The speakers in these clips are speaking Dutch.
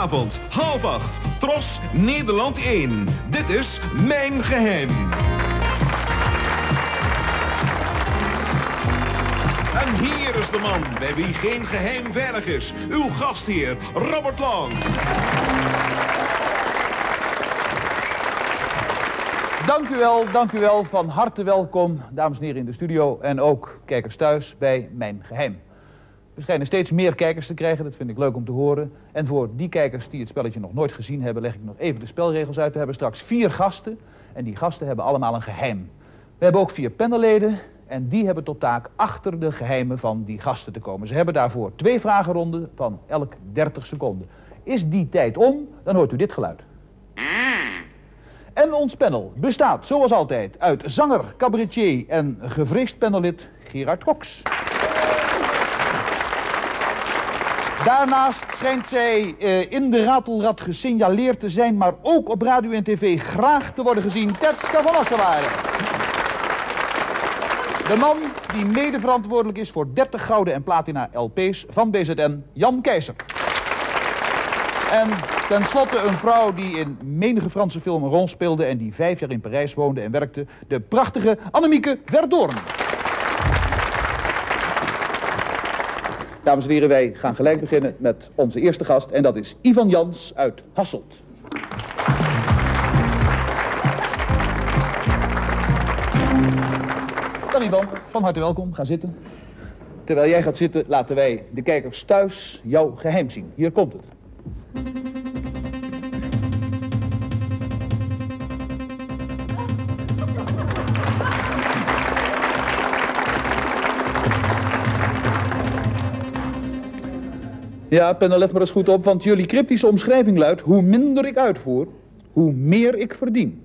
Vanavond, 7:30, Tros, Nederland 1. Dit is Mijn Geheim. En hier is de man bij wie geen geheim veilig is. Uw gastheer, Robert Long. Dank u wel. Van harte welkom, dames en heren in de studio en ook kijkers thuis bij Mijn Geheim. We schijnen steeds meer kijkers te krijgen, dat vind ik leuk om te horen. En voor die kijkers die het spelletje nog nooit gezien hebben, leg ik nog even de spelregels uit. We hebben straks 4 gasten en die gasten hebben allemaal een geheim. We hebben ook 4 panelleden en die hebben tot taak achter de geheimen van die gasten te komen. Ze hebben daarvoor 2 vragenronden van elk 30 seconden. Is die tijd om, dan hoort u dit geluid. En ons panel bestaat, zoals altijd, uit zanger, cabaretier en gevreesd panellid Gerard Cox. Daarnaast schijnt zij in de ratelrad gesignaleerd te zijn, maar ook op radio en tv graag te worden gezien, Tetska van Assewaarde. De man die mede verantwoordelijk is voor 30 gouden en platina LP's van BZN, Jan Keizer. En tenslotte een vrouw die in menige Franse film een rol speelde en die 5 jaar in Parijs woonde en werkte, de prachtige Annemieke Verdoorn. Dames en heren, wij gaan gelijk beginnen met onze eerste gast en dat is Ivan Jans uit Hasselt. Dan Ivan, van harte welkom, ga zitten. Terwijl jij gaat zitten, laten wij de kijkers thuis jouw geheim zien. Hier komt het. Ja, panel, let maar eens goed op, want jullie cryptische omschrijving luidt: hoe minder ik uitvoer, hoe meer ik verdien.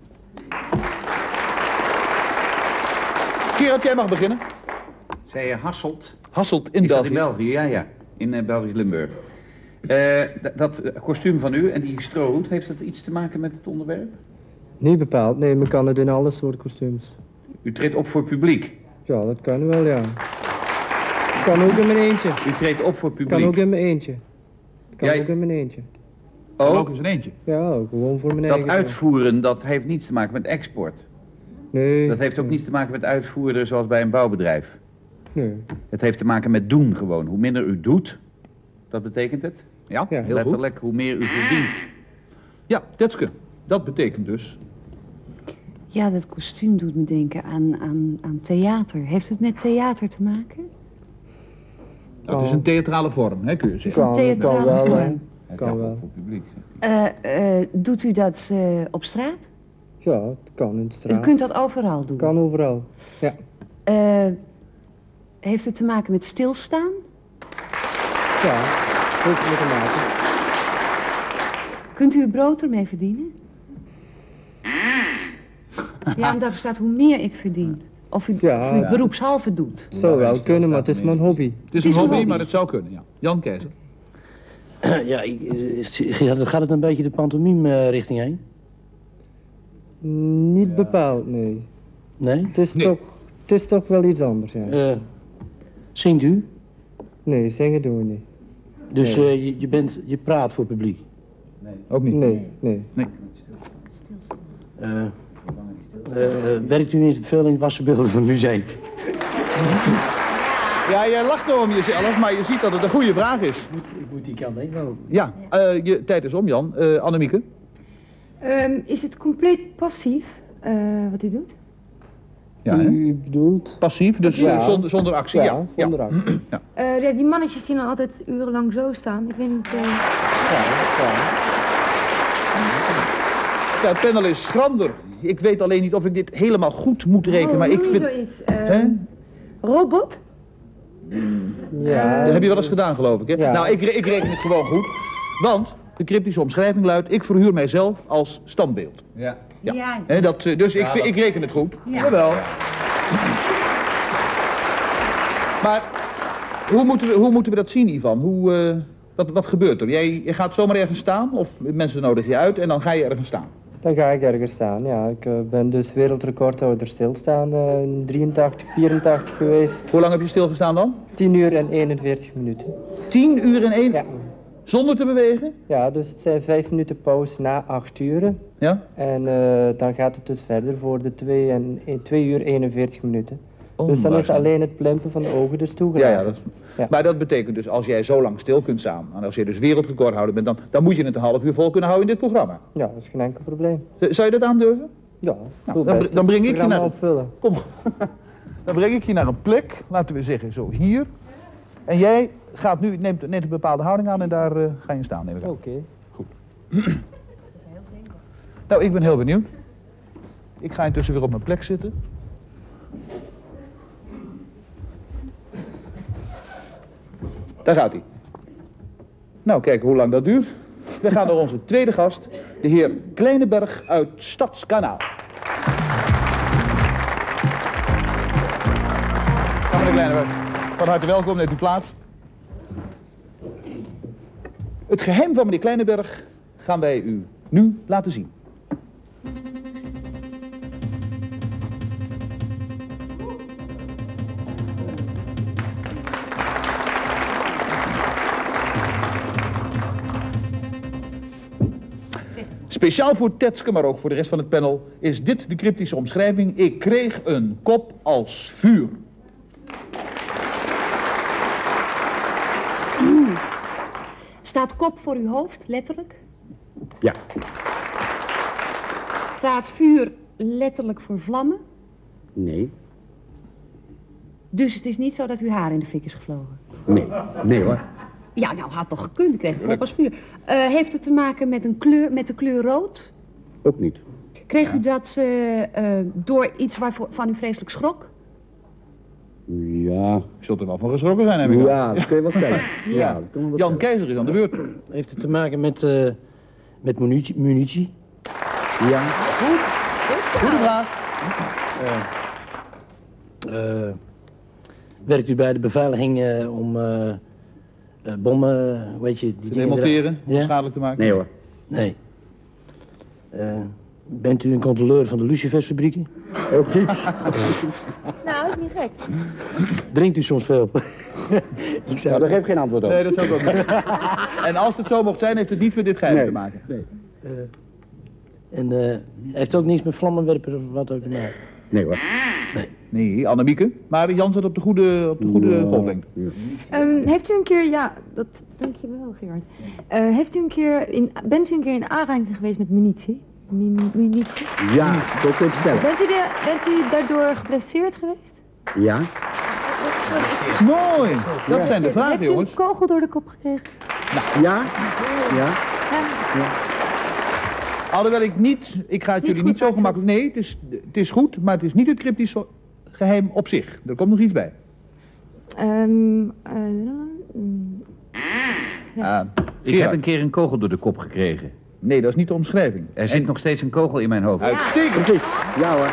Gerard, jij mag beginnen. Zei je Hasselt? Hasselt in Is dat België. in België? Ja. In Belgisch Limburg. Dat kostuum van u en die strohoed, heeft dat iets te maken met het onderwerp? Niet bepaald, nee, men kan het in alle soorten kostuums. U treedt op voor publiek? Ja, dat kan wel, ja. Kan ook in mijn eentje. U treedt op voor publiek? Kan ook in mijn eentje. Kan ook in mijn eentje. Oh, ook in zijn eentje? Ja, gewoon voor mijn dat eigen. Dat uitvoeren, dat heeft niets te maken met export? Nee. Dat heeft ook niets te maken met uitvoeren zoals bij een bouwbedrijf? Nee. Het heeft te maken met doen gewoon. Hoe minder u doet, dat betekent het? Ja, heel letterlijk, goed. hoe meer u verdient. Ja, Tetske, dat betekent dus... Ja, dat kostuum doet me denken aan theater. Heeft het met theater te maken? Dat is een theatrale vorm, hè, kun je zeggen. Het is een theatrale vorm. Kan wel. Voor publiek. Doet u dat op straat? Ja, het kan in de straat. U kunt dat overal doen? Kan overal, ja. Heeft het te maken met stilstaan? Ja, heeft het te maken. Kunt u uw brood ermee verdienen? Ja, omdat er staat hoe meer ik verdien. Of u het beroepshalve doet. Het zou wel kunnen, maar het is mijn hobby. Het is een hobby, maar het zou kunnen, ja. Jan Keizer. Gaat het een beetje de pantomime richting heen? Niet bepaald, nee. Nee? Het is toch wel iets anders, ja. Zingt u? Nee, zingen doen we niet. Dus je praat voor publiek? Nee. Ook niet? Nee. Werkt u niet veel in wassenbeelden van het museum? Ja, jij lacht nou om jezelf, maar je ziet dat het een goede vraag is. Ik moet die kant heen wel. Ja, je tijd is om, Jan. Annemieke? Is het compleet passief, wat u doet? Ja, u bedoelt? Passief, dus zonder actie, ja. Zonder actie. Ja, die mannetjes die nou altijd urenlang zo staan, ik weet niet... Ja, het panel is schrander. Ik weet alleen niet of ik dit helemaal goed moet rekenen, maar ik vind... zoiets. Robot? Ja. Dat heb je wel eens gedaan, geloof ik, hè? Ja. Nou, ik reken het gewoon goed, want de cryptische omschrijving luidt: ik verhuur mijzelf als standbeeld. Ja. Ja. Dus ik reken het goed. Ja. Jawel. Maar hoe moeten we dat zien, Ivan? Wat gebeurt er? Jij gaat zomaar ergens staan of mensen nodigen je uit en dan ga je ergens staan? Dan ga ik ergens staan, ja. Ik ben dus wereldrecordhouder stilstaan in 83, 84 geweest. Hoe lang heb je stilgestaan dan? 10 uur en 41 minuten. 10 uur en 1? Ja. Zonder te bewegen? Ja, dus het zijn 5 minuten pauze na 8 uur. Ja? En dan gaat het dus verder voor de 2 uur 41 minuten. Dus dan is alleen het plempen van de ogen dus toegelaten. Ja. Maar dat betekent dus als jij zo lang stil kunt staan, en als je dus wereldrecordhouder bent, dan moet je het een half uur vol kunnen houden in dit programma. Ja, dat is geen enkel probleem. Zou je dat aandurven? Ja, Nou, dan breng ik je naar... opvullen. Kom. Dan breng ik je naar een plek, laten we zeggen zo hier. En jij gaat nu, neemt een bepaalde houding aan en daar ga je staan, neem ik aan. Oké. Goed. Nou, ik ben heel benieuwd. Ik ga intussen weer op mijn plek zitten. Daar gaat hij. Nou, kijken hoe lang dat duurt. We gaan naar onze tweede gast, de heer Kleineberg uit Stadskanaal. Dag meneer Kleineberg, van harte welkom, neemt u plaats. Het geheim van meneer Kleineberg gaan wij u nu laten zien. Speciaal voor Tetske, maar ook voor de rest van het panel, is dit de cryptische omschrijving. Ik kreeg een kop als vuur. Staat kop voor uw hoofd, letterlijk? Ja. Staat vuur letterlijk voor vlammen? Nee. Dus het is niet zo dat uw haar in de fik is gevlogen? Nee. Nee hoor. Ja, nou had toch gekund, ik kreeg een kop als vuur. Heeft het te maken met een kleur, met de kleur rood? Ook niet. Kreeg u dat door iets waarvan u vreselijk schrok? Ja. Je zult er wel van geschrokken zijn, heb ik Ja, dat kun je wel stellen. Ja, dat kan wel Jan stellen. Keizer is aan de beurt. Heeft het te maken met munitie? Ja. Goede vraag. Werkt u bij de beveiliging om bommen, weet je, die Te dingen demonteren, Ja? schadelijk te maken. Nee hoor. Nee. Bent u een controleur van de Lucifersfabrieken? Ook niet. Nou, is niet gek. Drinkt u soms veel? Ik zei, daar geef ik geen antwoord op. Nee, dat zou ik ook niet. En als het zo mocht zijn, heeft het niets met dit geheim Nee. te maken. Nee. En heeft ook niets met vlammenwerpers of wat ook te maken? Nee hoor. Nee, Annemieke. Maar Jan zit op de goede golflengte. Heeft u een keer, ja, dat dank je wel, Gerard. Bent u een keer in aanraking geweest met munitie? Munitie? Ja, zo kun je het stellen. Bent u daardoor geblesseerd geweest? Ja. Mooi. Dat zijn de vragen, Heeft u jongens. een kogel door de kop gekregen? Ja. Ja. Alhoewel ik ga het jullie niet zo gemakkelijk... Nee, het is goed, maar het is niet het cryptische geheim op zich. Er komt nog iets bij. Ik heb een keer een kogel door de kop gekregen. Nee, dat is niet de omschrijving. Er zit nog steeds een kogel in mijn hoofd. Uitstekend. Precies. Ja hoor.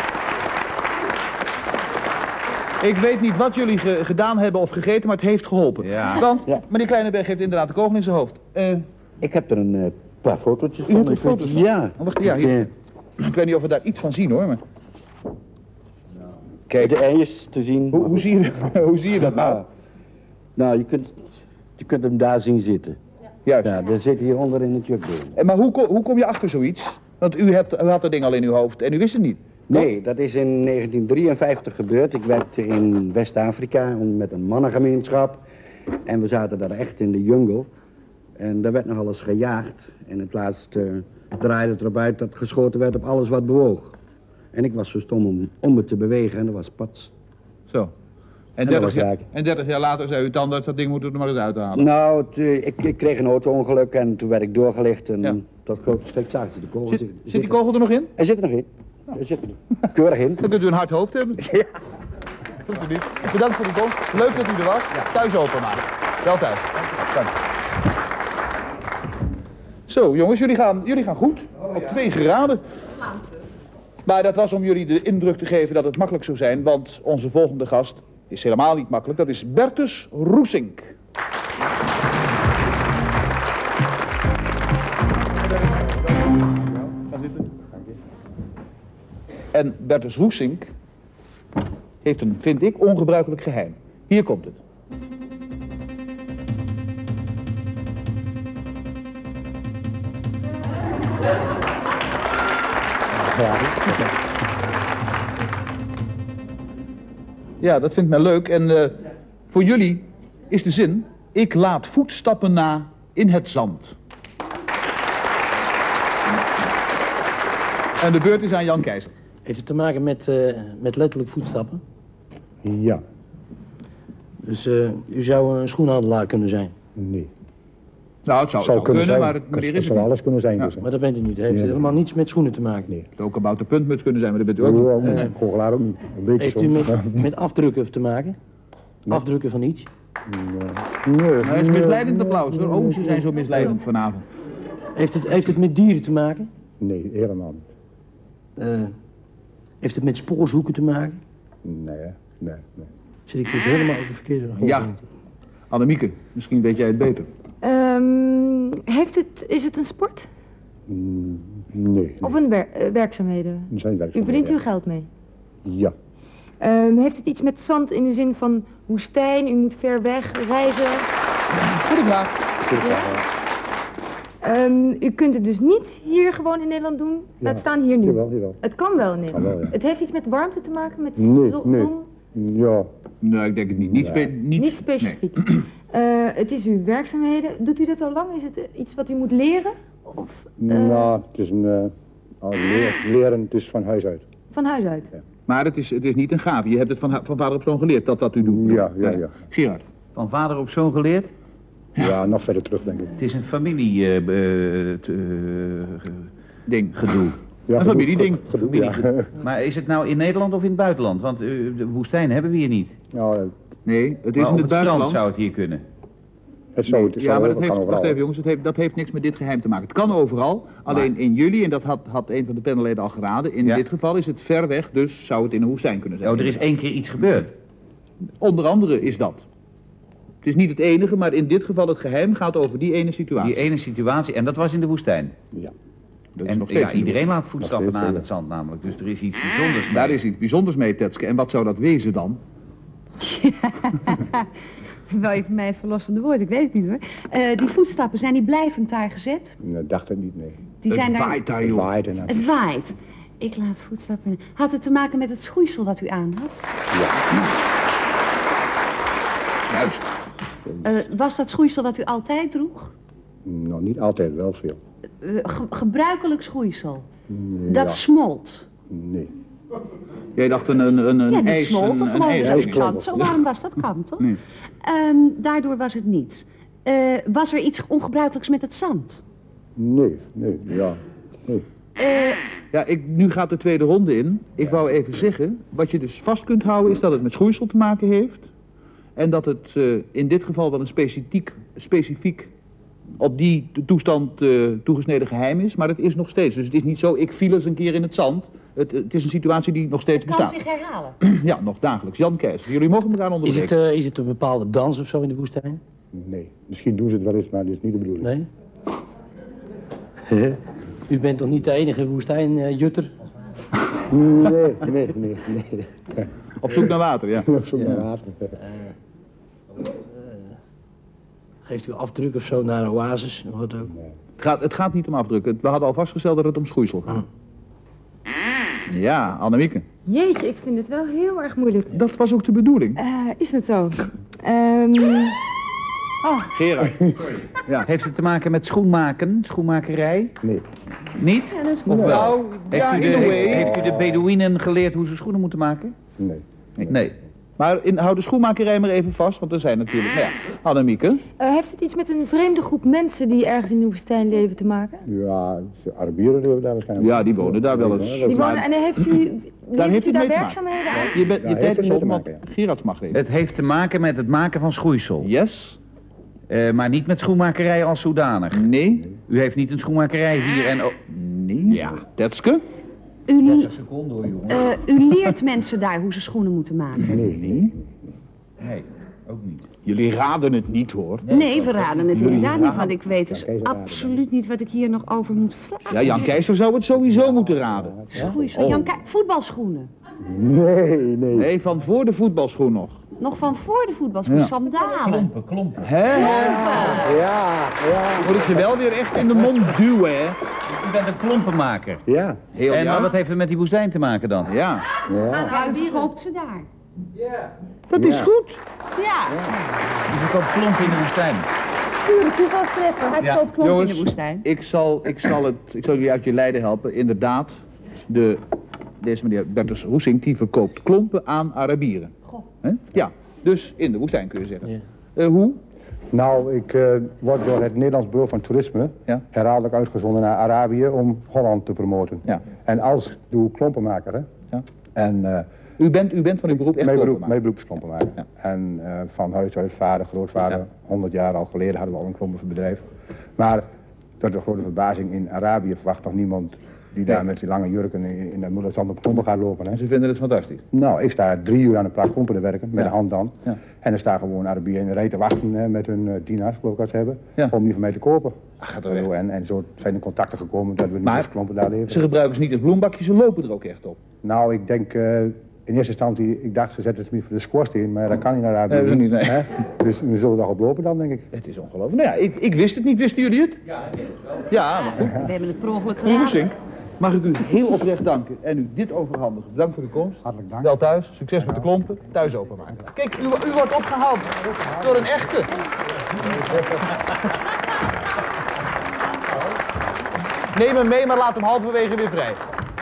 Ik weet niet wat jullie gedaan hebben of gegeten, maar het heeft geholpen. Ja. Want Ja. meneer Kleineberg heeft inderdaad de kogel in zijn hoofd. Ik heb er een paar fotootjes U hebt van. er foto's van? Ja. Oh, wacht, ja, hier. Ik weet niet of we daar iets van zien hoor, maar... Kijk, de eiers te zien. Hoe zie je dat nou? Nou, je kunt hem daar zien zitten. Juist. Ja, daar zit hier onder in het jukboom. Maar hoe kom je achter zoiets? Want u had dat ding al in uw hoofd en u wist het niet. Nee, dat is in 1953 gebeurd. Ik werkte in West-Afrika met een mannengemeenschap. En we zaten daar echt in de jungle. En daar werd nogal eens gejaagd. En in plaats draaide het erop uit dat geschoten werd op alles wat bewoog. En ik was zo stom om het te bewegen en dat was pats. Zo. En dat 30 was jaar, raak. en 30 jaar later zei uw tandarts, dat ding moeten we er maar eens uithalen. Nou, ik kreeg een auto-ongeluk en toen werd ik doorgelicht. En Ja. tot grote schrik zagen ze de kogel. Zit die kogel er nog in? Hij zit er nog in. Hij zit er keurig in. Dan kunt u een hard hoofd hebben. Ja. Alsjeblieft. Bedankt voor de komst. Leuk dat u er was. Thuis openmaken. Wel thuis. Dank. Zo, jongens, jullie gaan goed. Op 2 graden. Maar dat was om jullie de indruk te geven dat het makkelijk zou zijn, want onze volgende gast is helemaal niet makkelijk. Dat is Bertus Roesink. Ga zitten. En Bertus Roesink heeft een, vind ik, ongebruikelijk geheim. Hier komt het. Ja, dat vindt men leuk. En voor jullie is de zin: ik laat voetstappen na in het zand. En de beurt is aan Jan Keizer. Heeft het te maken met letterlijk voetstappen? Ja. Dus u zou een schoenhandelaar kunnen zijn? Nee. Nou, het zou kunnen, zijn. maar het meneer is het zou het alles kunnen zijn. Ja. Dus, hè. Maar dat bent u niet. Het heeft helemaal niets met schoenen te maken. Nee. Het zou ook een bouten puntmuts kunnen zijn, maar dat bent u ook niet. Goochelaar ook niet. Een beetje Heeft soms. u met afdrukken te maken? Afdrukken van iets? Nee. Hij is misleidend applaus hoor. Oh, ze zijn zo misleidend vanavond. Heeft het met dieren te maken? Nee, helemaal niet. Heeft het met spoorzoeken te maken? Nee. Zit ik dus helemaal op de verkeerde golf? Ja. Annemieke, misschien weet jij het beter. Is het een sport? Nee. Of een werkzaamheden? Er zijn U werkzaamheden, verdient uw ja. geld mee? Ja. Heeft het iets met zand in de zin van woestijn, u moet ver weg reizen? Goede vraag. U kunt het dus niet hier gewoon in Nederland doen, laat staan hier nu. Jawel. Het kan wel in Nederland. Kan wel, ja. Het heeft iets met warmte te maken, met Nee. zon? Ja. Nee, ik denk het niet. Niet specifiek. Het is uw werkzaamheden. Doet u dat al lang? Is het iets wat u moet leren? Of, Nou, het is een... leren, het is van huis uit. Van huis uit? Ja. Maar het is niet een gave. Je hebt het van vader op zoon geleerd dat u doet. Ja. Gerard. Van vader op zoon geleerd? Ja, nog verder terug, denk ik. Het is een familie Ding. gedoe. Ja, Een familieding. Gedoe, ja. Maar is het nou in Nederland of in het buitenland? Want de woestijn hebben we hier niet. Nou, Nee, het is Maar in op het het strand buitenland. zou het hier kunnen. het zou Ja, maar dat kan heeft, overal. wacht even jongens, dat heeft niks met dit geheim te maken. Het kan overal, alleen in jullie, en dat had een van de panelleden al geraden, in Ja. dit geval is het ver weg, dus zou het in een woestijn kunnen zijn. Oh, er is 1 keer iets gebeurd. Onder andere is dat. Het is niet het enige, maar in dit geval het geheim gaat over die ene situatie. Die ene situatie, en dat was in de woestijn. Ja. Dat is En nog steeds ja, in de iedereen laat voetstappen Nog steeds, na in ja. het zand namelijk. Dus er is iets bijzonders mee. Daar is iets bijzonders mee, Tetske. En wat zou dat wezen dan? Wel even mij het verlossende woord, ik weet het niet hoor. Die voetstappen, zijn die blijvend daar gezet? Nee, dacht het niet, nee. Die zijn Het daar... waait daar, Het joh. waait en Het waait. Ik laat voetstappen... Had het te maken met het schoeisel wat u aan had? Juist. Was dat schoeisel wat u altijd droeg? Nou, niet altijd, wel veel. Gebruikelijk schoeisel. Ja. Dat smolt. Nee. Jij dacht een Ja, die ijs... smolt een gewoon ijs- in het zand. Zo Ja. warm was dat, kan toch? Nee. Daardoor was het niet. Was er iets ongebruikelijks met het zand? Nee. Ja, nu gaat de tweede ronde in. Ik wou even zeggen, wat je dus vast kunt houden is dat het met schoeisel te maken heeft. En dat het in dit geval wel een specifiek op die toestand toegesneden geheim is. Maar het is nog steeds. Dus het is niet zo, ik viel eens een keer in het zand. Het is een situatie die nog steeds Het kan bestaat. zich herhalen. Ja, nog dagelijks. Jan Keizer, jullie mogen elkaar onderbreken. Is het een bepaalde dans of zo in de woestijn? Nee. Misschien doen ze het wel eens, maar dat is niet de bedoeling. Nee? U bent toch niet de enige woestijnjutter? Nee. Op zoek naar water, ja. Op zoek naar water. Geeft u afdruk of zo naar een oasis? Of wat ook? Het gaat niet om afdrukken. We hadden al vastgesteld dat het om schoeisel gaat. Ja, Annemieke. Jeetje, ik vind het wel heel erg moeilijk. Dat was ook de bedoeling. Is het zo? Gerard. Ja. Heeft het te maken met schoenmakerij? Nee. Niet? Ja, dat is Of wel? Nou, ja, in a way. Heeft u de Bedouinen geleerd hoe ze schoenen moeten maken? Nee. Nee. Maar hou de schoenmakerij maar even vast, want er zijn natuurlijk... Nou ja, Annemieke. Heeft het iets met een vreemde groep mensen die ergens in de woestijn leven te maken? Ja, de Arabieren leven daar waarschijnlijk. Ja, die wonen daar wel eens. Die wonen, en heeft u, levert heeft u u daar mee te werkzaamheden aan? Je bent Ja, je heeft tijd er is mee op, te want maken, Gerards mag weten. Het heeft te maken met het maken van schoeisel. Yes? Maar niet met schoenmakerij als zodanig. Nee? U heeft niet een schoenmakerij hier en... Nee? Ja. Tetske? Seconde hoor, jongen. U leert mensen daar hoe ze schoenen moeten maken. Nee. Nee, ook niet. Jullie raden het niet, hoor. Nee, we raden het Jullie inderdaad niet, raden. want ik weet dus Kees raden, absoluut niet wat ik hier nog over moet vragen. Ja, Jan Keizer zou het sowieso moeten raden. Schoeisel, Jan, kijk, voetbalschoenen. Nee. Nee, van voor de voetbalschoen nog. Nog van voor de voetbalschoenen, Ja. sandalen. Klompen. Hè? Ja. Moet ik ze wel weer echt in de mond duwen, hè? u bent een klompenmaker. Ja. Heel En ja. maar wat heeft het met die woestijn te maken dan? Ja. Ja, wie koopt ze daar? Dat is goed. Ja. Die verkoopt klompen in de woestijn. Pure toevalstreffer. Hij Ja, koopt klompen in jongens, de woestijn. Ik zal jullie uit je lijden helpen. Inderdaad, deze meneer Bertus Roesink, die verkoopt klompen aan Arabieren. Goh. Hè? Ja, dus in de woestijn kun je zeggen. Ja. Hoe? Nou, ik word door het Nederlands Bureau van Toerisme herhaaldelijk uitgezonden naar Arabië om Holland te promoten. Ja. En als doe klompenmaker, hè. Ja. En U bent van uw beroep echt klompenmaker? mijn beroep is klompenmaker. Ja. En van huis uit, vader, grootvader, 100 jaar al geleden hadden we al een klompenbedrijf. Maar tot de grote verbazing in Arabië verwacht nog niemand die daar met die lange jurken in de moederzand op klompen gaat lopen. Hè. Ze vinden het fantastisch. Nou, ik sta 3 uur aan een plaat klompen te werken, met Ja. de hand dan. Ja. En er staan gewoon Arabieren in de rij te wachten met hun dienaars, geloof ik, als ze hebben, Ja. om die van mij te kopen. Ach, gaat er weg. En zo zijn de contacten gekomen dat we nu Maar als klompen daar leveren. Ze gebruiken ze niet als bloembakjes, ze lopen er ook echt op. Nou, ik denk in eerste instantie, ik dacht ze zetten het niet voor de schoorsteen, maar dat kan niet naar Arabië. Nee, dat niet, nee. Hè? Dus we zullen erop lopen dan, denk ik. Het is ongelooflijk. Nou ja, ik wist het niet. Wisten jullie het? Ja, ik weet het wel. Ja, maar goed. We hebben het per ongeluk Meneer gedaan. Roesink, mag ik u heel oprecht danken en u dit overhandigen. Bedankt voor uw komst. Hartelijk dank. Wel thuis, succes met de klompen, thuis openmaken. Kijk, u wordt opgehaald door een echte. Neem hem mee, maar laat hem halverwege weer vrij.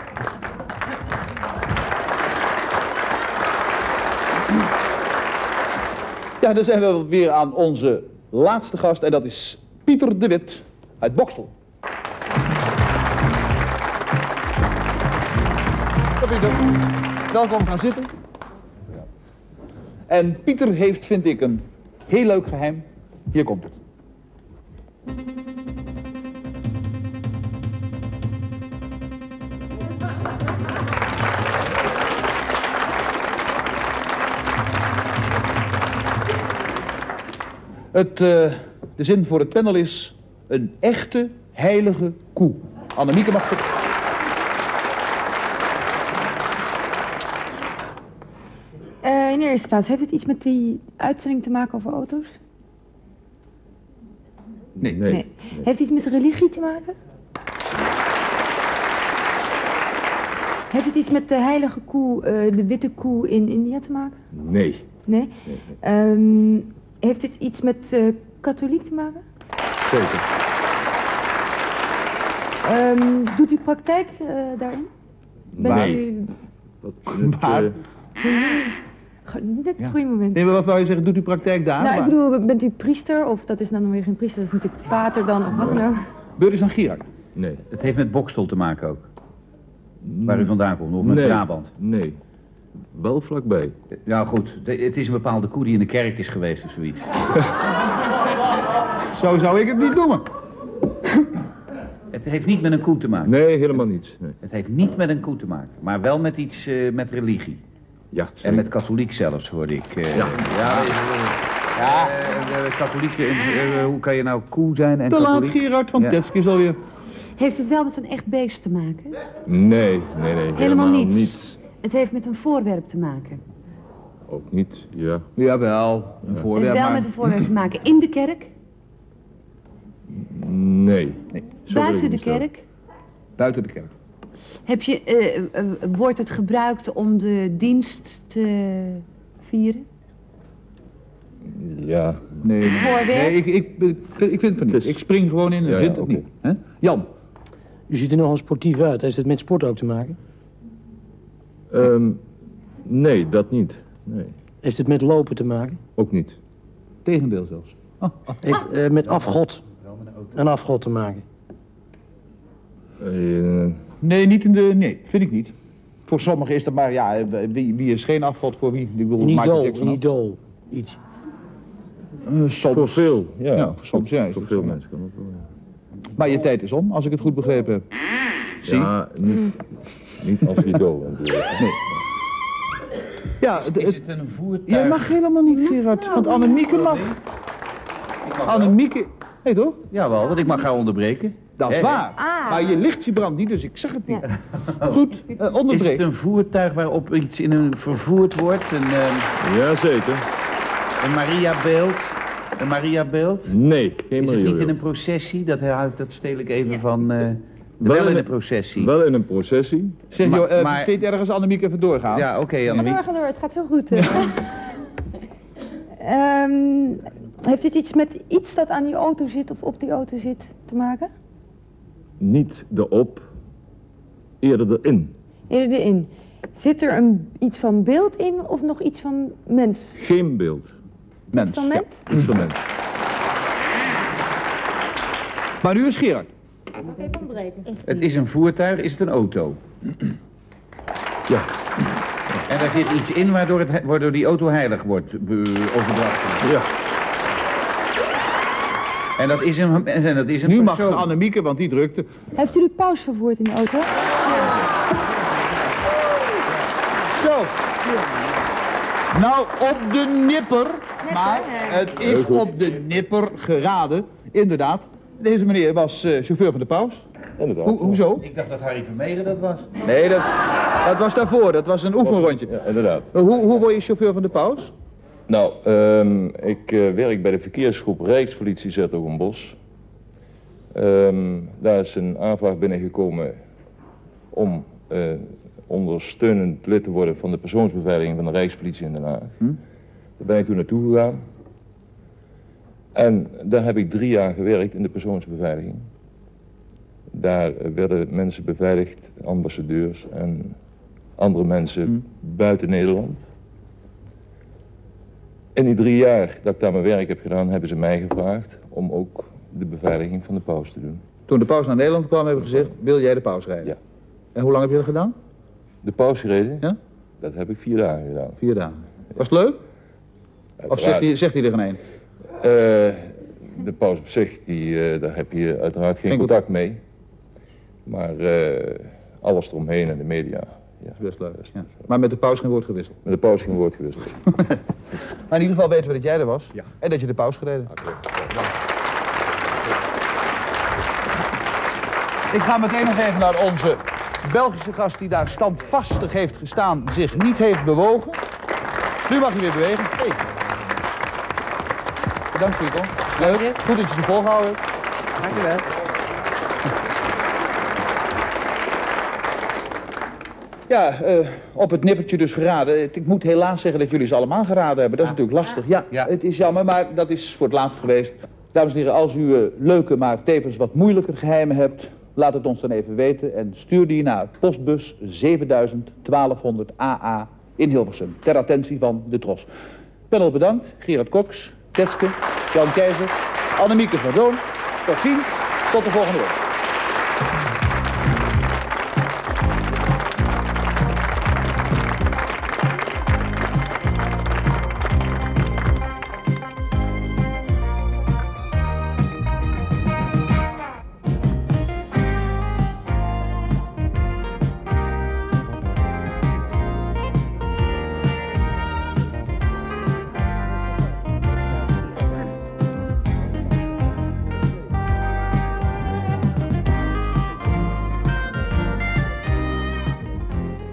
Ja, dan zijn we weer aan onze laatste gast en dat is Pieter de Wit uit Bokstel. Pieter, welkom, gaan zitten. En Pieter heeft, vind ik, een heel leuk geheim. Hier komt het. De zin voor het panel is een echte heilige koe. Annemieke mag het. In de eerste plaats, heeft het iets met die uitzending te maken over auto's? Nee. Nee. Heeft het iets met religie te maken? Heeft het iets met de heilige koe, de witte koe in India te maken? Nee. Nee? Heeft het iets met katholiek te maken? Zeker. Doet u praktijk daarin? Nee. Maar? Net het goede moment. Nee, maar wat wou je zeggen? Doet u praktijk daar? Nou, ik bedoel, bent u priester? Of dat is dan nog weer geen priester, dat is natuurlijk pater dan, of wat dan ook. Beuris aan Gierak? Nee. Het heeft met Bokstel te maken ook. Waar u vandaan komt, of met Brabant. Nee. Wel vlakbij. Nou goed, het is een bepaalde koe die in de kerk is geweest of zoiets. Zo zou ik het niet noemen. Het heeft niet met een koe te maken. Nee, helemaal niets. Nee. Het heeft niet met een koe te maken, maar wel met iets met religie. Ja, en met katholiek zelfs, hoorde ik. Katholiek, hoe kan je nou koe zijn en Te laat, katholiek? Gerard van Tetsk is alweer. Heeft het wel met een echt beest te maken? Nee. Helemaal niets. Het heeft met een voorwerp te maken. Ook niet, ja. Jawel, een voorwerp. Het wel met een voorwerp te maken. In de kerk? Nee. Buiten de kerk? Buiten de kerk. Wordt het gebruikt om de dienst te vieren? Ja. Nee, ik vind het van niet. Ik spring gewoon in en vind het niet. Hè? Jan? U ziet er nogal sportief uit. Heeft het met sport ook te maken? Nee, dat niet. Nee. Heeft het met lopen te maken? Ook niet. Tegendeel zelfs. Heeft met afgod, een afgod te maken? Nee, nee, vind ik niet. Voor sommigen is dat maar, ja, wie is geen afgod voor wie? Ik bedoel, Een idool, iets. Soms. Voor veel, ja. Ja, voor soms, ja. Voor veel mensen kan dat wel, ja. Maar je tijd is om, als ik het goed begrepen heb. Zie? Ja, niet als idool. Nee. Ja, Is het een voertuig? Je mag helemaal niet, Gerard, want Annemieke mag. Annemieke, nee toch? Jawel, want ik mag haar onderbreken. Dat is waar. Maar je lichtje brandt niet, dus ik zeg het niet. Goed, onderbreek. Is het een voertuig waarop iets vervoerd wordt? Jazeker. Een Mariabeeld? Een Mariabeeld? Nee, geen Is het niet in Mariabeeld. een processie? Dat steel ik even Wel in een processie. Wel in een processie. Zeg joh, vind je ergens Annemiek even doorgaan? Ja, oké, Annemiek. Ga door, het gaat zo goed. Heeft dit iets met iets dat aan die auto zit of op die auto zit te maken? Niet erop, eerder erin. Eerder erin. Zit er iets van beeld in of nog iets van mens? Geen beeld. Mens. Iets van mens? Iets van mens. Maar nu is Gerard. Mag ik even ontbreken? Het is een voertuig, is het een auto? Ja. En daar zit iets in waardoor die auto heilig wordt overbracht. Ja. En dat is een Nu persoon. mag Annemieke, want die drukte. Heeft u de paus vervoerd in de auto? Zo. Nou, op de nipper. Maar het is op de nipper geraden. Inderdaad. Deze meneer was chauffeur van de paus. Inderdaad. Hoezo? Ik dacht dat Harry Vermegen dat was. Nee, dat was daarvoor. Dat was een oefenrondje. Ja, inderdaad. Hoe word je chauffeur van de paus? Nou, ik werk bij de verkeersgroep Rijkspolitie Zertogenbosch. Daar is een aanvraag binnengekomen om ondersteunend lid te worden van de persoonsbeveiliging van de Rijkspolitie in Den Haag. Daar ben ik toen naartoe gegaan. En daar heb ik 3 jaar gewerkt in de persoonsbeveiliging. Daar werden mensen beveiligd, ambassadeurs en andere mensen buiten Nederland. In die 3 jaar dat ik daar mijn werk heb gedaan, hebben ze mij gevraagd om ook de beveiliging van de paus te doen. Toen de paus naar Nederland kwam, hebben we gezegd, wil jij de paus rijden? Ja. En hoe lang heb je dat gedaan? De paus gereden? Ja? Dat heb ik 4 dagen gedaan. 4 dagen. Was het leuk? Of zegt hij er geen een? De paus op zich, daar heb je uiteraard geen contact mee. Maar alles eromheen en de media. Ja, dat is best leuk. Ja. Maar met de paus geen woord gewisseld? Met de paus geen woord gewisseld. Maar in ieder geval weten we dat jij er was. Ja. En dat je de paus gereden. Ik ga meteen nog even naar onze Belgische gast die daar standvastig heeft gestaan, zich niet heeft bewogen. Nu mag hij weer bewegen. Hey. Bedankt voor je komst. Leuk. Goed dat je ze volgehouden hebt. Dankjewel. Ja, op het nippertje dus geraden. Ik moet helaas zeggen dat jullie ze allemaal geraden hebben. Dat is natuurlijk lastig. Ja, het is jammer, maar dat is voor het laatst geweest. Dames en heren, als u leuke, maar tevens wat moeilijker geheimen hebt, laat het ons dan even weten en stuur die naar postbus 7000 1200 AA in Hilversum. Ter attentie van de Tros. Panel bedankt. Gerard Cox, Tetske, Jan Keizer, Annemieke van Zoon. Tot ziens. Tot de volgende week.